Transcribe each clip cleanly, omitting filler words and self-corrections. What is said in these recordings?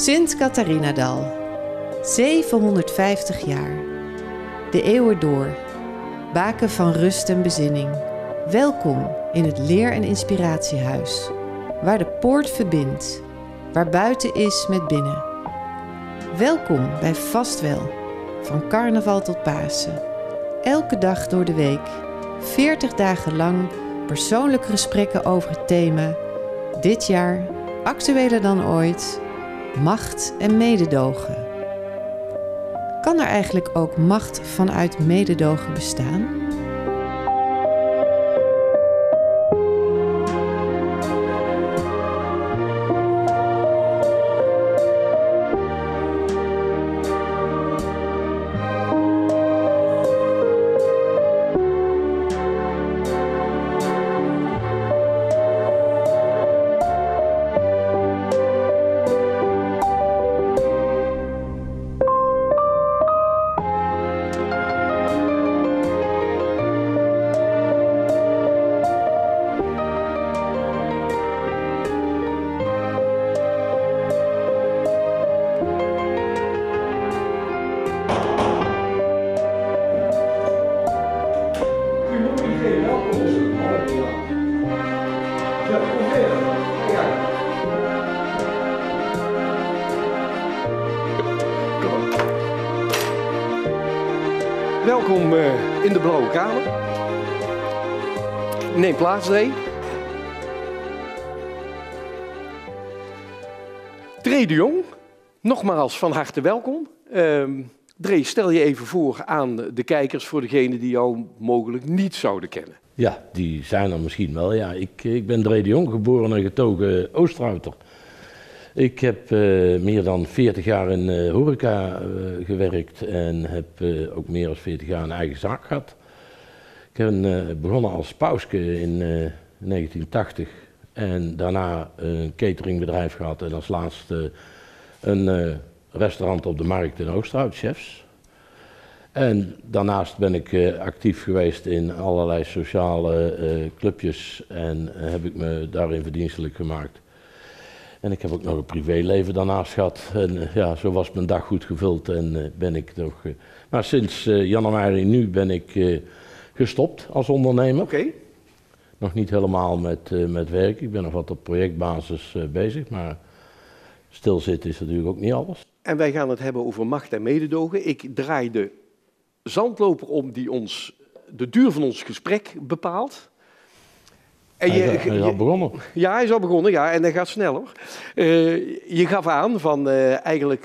Sint-Catharinadal, 750 jaar. De eeuwen door, baken van rust en bezinning. Welkom in het Leer- en Inspiratiehuis, waar de poort verbindt, waar buiten is met binnen. Welkom bij Vastwel, van carnaval tot Pasen. Elke dag door de week, 40 dagen lang, persoonlijke gesprekken over het thema. Dit jaar, actueler dan ooit, macht en mededogen. Kan er eigenlijk ook macht vanuit mededogen bestaan? Welkom in de Blauwe Kamer. Neem plaats, Dree. Dree de Jong, nogmaals van harte welkom. Dree, stel je even voor aan de kijkers, voor degenen die jou mogelijk niet zouden kennen. Ja, die zijn er misschien wel. Ja, ik ben Dree de Jong, geboren en getogen Oosterhouter. Ik heb meer dan 40 jaar in horeca gewerkt en heb ook meer dan 40 jaar een eigen zaak gehad. Ik ben begonnen als pauske in 1980 en daarna een cateringbedrijf gehad en als laatste een restaurant op de markt in Oosterhout, chefs. En daarnaast ben ik actief geweest in allerlei sociale clubjes en heb ik me daarin verdienstelijk gemaakt. En ik heb ook nog een privéleven daarnaast gehad. En ja, zo was mijn dag goed gevuld en ben ik toch... maar sinds januari nu ben ik gestopt als ondernemer. Oké. Nog niet helemaal met werk. Ik ben nog wat op projectbasis bezig, maar stilzitten is natuurlijk ook niet alles. En wij gaan het hebben over macht en mededogen. Ik draai de zandloper om die de duur van ons gesprek bepaalt. En hij is al begonnen. Ja, hij is al begonnen, ja, en hij gaat sneller. Je gaf aan van eigenlijk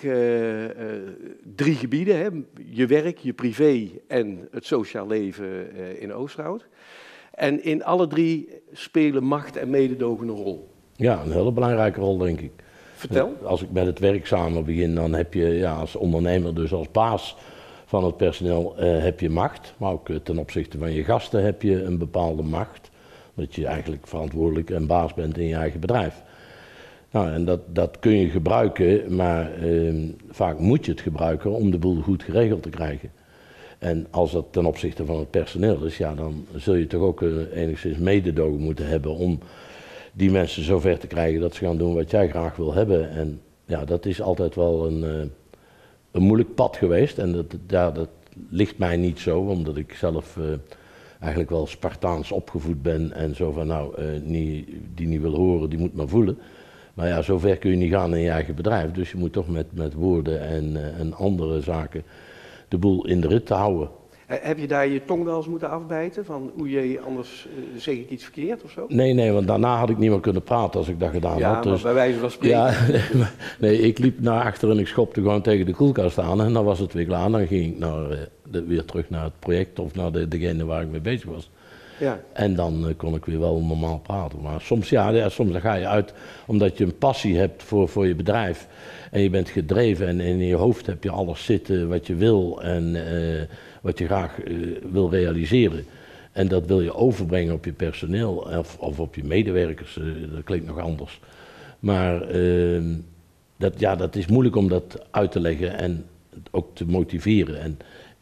3 gebieden, hè? Je werk, je privé en het sociaal leven in Oosterhout. En in alle 3 spelen macht en mededogen een rol. Ja, een hele belangrijke rol, denk ik. Vertel. Als ik met het werk samen begin, dan heb je ja, als ondernemer, dus als baas van het personeel, heb je macht. Maar ook ten opzichte van je gasten heb je een bepaalde macht. Dat je eigenlijk verantwoordelijk en baas bent in je eigen bedrijf. Nou, en dat kun je gebruiken, maar vaak moet je het gebruiken om de boel goed geregeld te krijgen. En als dat ten opzichte van het personeel is, ja, dan zul je toch ook enigszins mededogen moeten hebben om die mensen zover te krijgen dat ze gaan doen wat jij graag wil hebben. En ja, dat is altijd wel een moeilijk pad geweest en dat ligt mij niet zo, omdat ik zelf... eigenlijk wel Spartaans opgevoed ben en zo van nou, die niet wil horen, die moet maar voelen. Maar ja, zover kun je niet gaan in je eigen bedrijf. Dus je moet toch met woorden en andere zaken de boel in de rit houden. Heb je daar je tong wel eens moeten afbijten? Van anders zeg ik iets verkeerd of zo? Nee, want daarna had ik niet meer kunnen praten als ik dat gedaan had. Ja, dus, bij wijze van spreken. Ja, nee, ik liep naar achter en ik schopte gewoon tegen de koelkast aan en dan was het weer klaar. Dan ging ik weer terug naar het project of naar degene waar ik mee bezig was. Ja. En dan kon ik weer wel normaal praten. Maar soms, soms dan ga je uit omdat je een passie hebt voor je bedrijf. En je bent gedreven en in je hoofd heb je alles zitten wat je wil en wat je graag wil realiseren. En dat wil je overbrengen op je personeel of op je medewerkers. Dat klinkt nog anders. Maar dat is moeilijk om dat uit te leggen en ook te motiveren. En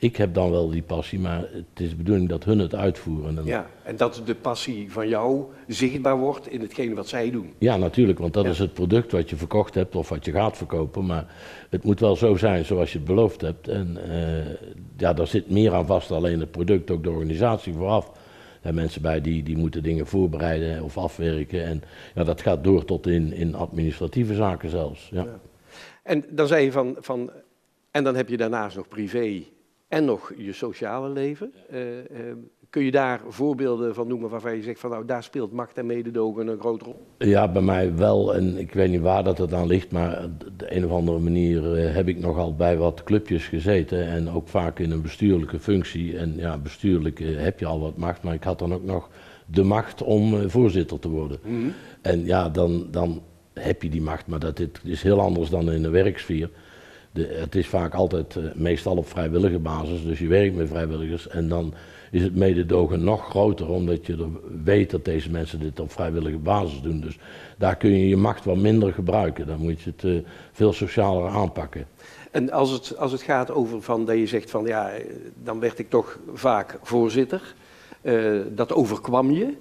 ik heb dan wel die passie, maar het is de bedoeling dat hun het uitvoeren. Ja, en dat de passie van jou zichtbaar wordt in hetgene wat zij doen. Ja, natuurlijk, want dat is het product wat je verkocht hebt of wat je gaat verkopen. Maar het moet wel zo zijn zoals je het beloofd hebt. En ja, daar zit meer aan vast dan alleen het product, ook de organisatie vooraf. Er zijn mensen bij die moeten dingen voorbereiden of afwerken. En ja, dat gaat door tot in administratieve zaken zelfs. Ja. Ja. En dan zei je en dan heb je daarnaast nog privé en nog je sociale leven. Kun je daar voorbeelden van noemen waarvan je zegt van nou, daar speelt macht en mededogen een grote rol? Ja, bij mij wel. En ik weet niet waar dat aan ligt, maar op de een of andere manier heb ik nogal bij wat clubjes gezeten. En ook vaak in een bestuurlijke functie. En ja, bestuurlijk heb je al wat macht, maar ik had dan ook nog de macht om voorzitter te worden. Mm-hmm. En ja, dan heb je die macht, maar dat is heel anders dan in de werksfeer. Het is vaak altijd meestal op vrijwillige basis, dus je werkt met vrijwilligers en dan is het mededogen nog groter, omdat je weet dat deze mensen dit op vrijwillige basis doen. Dus daar kun je je macht wat minder gebruiken, dan moet je het veel socialer aanpakken. En als het gaat over dat je zegt van ja, dan werd ik toch vaak voorzitter, dat overkwam je.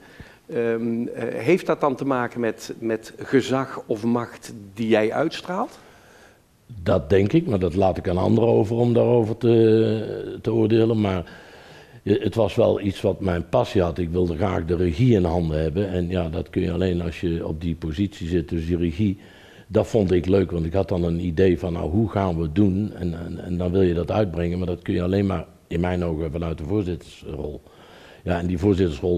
Heeft dat dan te maken met gezag of macht die jij uitstraalt? Dat denk ik, maar dat laat ik aan anderen over om daarover te oordelen. Maar het was wel iets wat mijn passie had. Ik wilde graag de regie in handen hebben. En ja, dat kun je alleen als je op die positie zit. Dus die regie, dat vond ik leuk. Want ik had dan een idee van, nou, hoe gaan we het doen? En dan wil je dat uitbrengen. Maar dat kun je alleen maar, in mijn ogen, vanuit de voorzittersrol. Ja, en die voorzittersrol,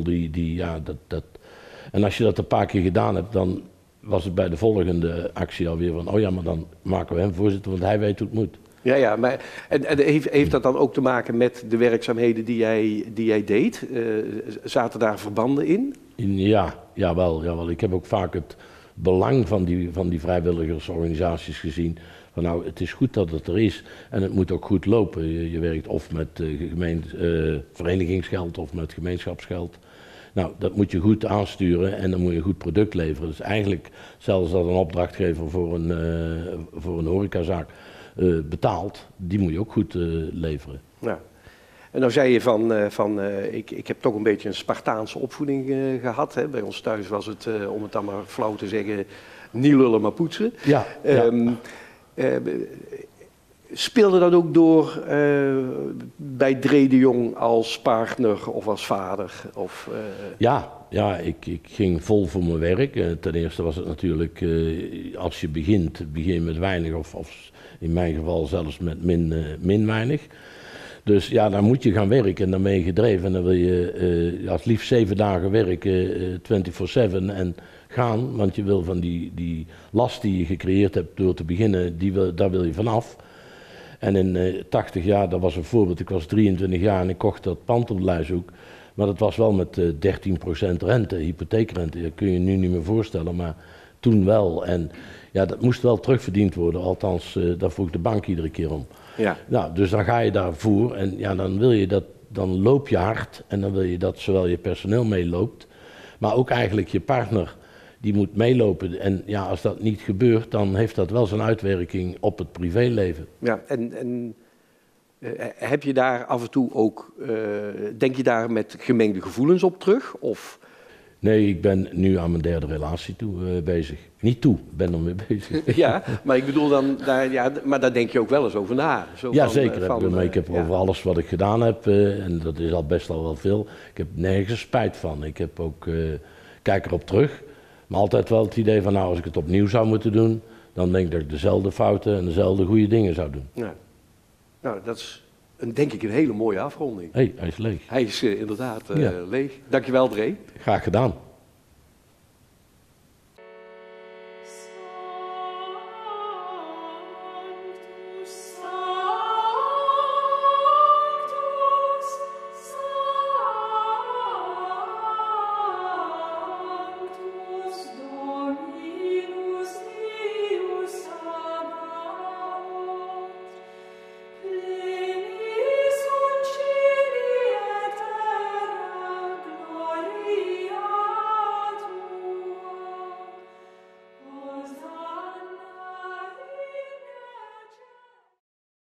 En als je dat een paar keer gedaan hebt, dan was het bij de volgende actie alweer van, oh ja, maar dan maken we hem voorzitter, want hij weet hoe het moet. Ja, maar en heeft dat dan ook te maken met de werkzaamheden die jij deed? Zaten daar verbanden in? Jawel. Ik heb ook vaak het belang van die vrijwilligersorganisaties gezien. Van nou, het is goed dat het er is en het moet ook goed lopen. Je werkt of met verenigingsgeld of met gemeenschapsgeld. Nou, dat moet je goed aansturen en dan moet je een goed product leveren. Dus eigenlijk, zelfs dat een opdrachtgever voor een horecazaak betaalt, die moet je ook goed leveren. Ja. En nou zei je ik heb toch een beetje een Spartaanse opvoeding gehad. Hè? Bij ons thuis was het, om het dan maar flauw te zeggen, niet lullen maar poetsen. Ja. Speelde dat ook door bij Dre de Jong als partner of als vader? Ja, ik ging vol voor mijn werk. Ten eerste was het natuurlijk, als je begin met weinig of in mijn geval zelfs met min weinig. Dus ja, dan moet je gaan werken en dan ben je gedreven. En dan wil je als liefst 7 dagen werken, 24/7 en gaan. Want je wil van die last die je gecreëerd hebt door te beginnen, daar wil je vanaf. En in 80 jaar, dat was een voorbeeld, ik was 23 jaar en ik kocht dat pand op de Leishoek. Maar dat was wel met 13% rente, hypotheekrente. Dat kun je je nu niet meer voorstellen, maar toen wel. En ja, dat moest wel terugverdiend worden, althans, daar vroeg de bank iedere keer om. Ja. Nou, dus dan ga je daarvoor en ja, dan loop je hard en dan wil je dat zowel je personeel meeloopt, maar ook eigenlijk je partner. Die moet meelopen en ja, als dat niet gebeurt, dan heeft dat wel zijn uitwerking op het privéleven. Ja, en heb je daar af en toe ook, denk je daar met gemengde gevoelens op terug? Of? Nee, ik ben nu aan mijn 3e relatie bezig. Niet toe, ik ben er mee bezig. Ja, maar ik bedoel dan, maar daar denk je ook wel eens over na. Ja, zeker. Ik heb over alles wat ik gedaan heb, en dat is al best wel veel, ik heb nergens spijt van. Ik heb ook, kijk erop terug. Maar altijd wel het idee van, nou, als ik het opnieuw zou moeten doen, dan denk ik dat ik dezelfde fouten en dezelfde goede dingen zou doen. Ja. Nou, dat is denk ik een hele mooie afronding. Hij is leeg. Hij is inderdaad leeg. Dankjewel, Dre. Graag gedaan.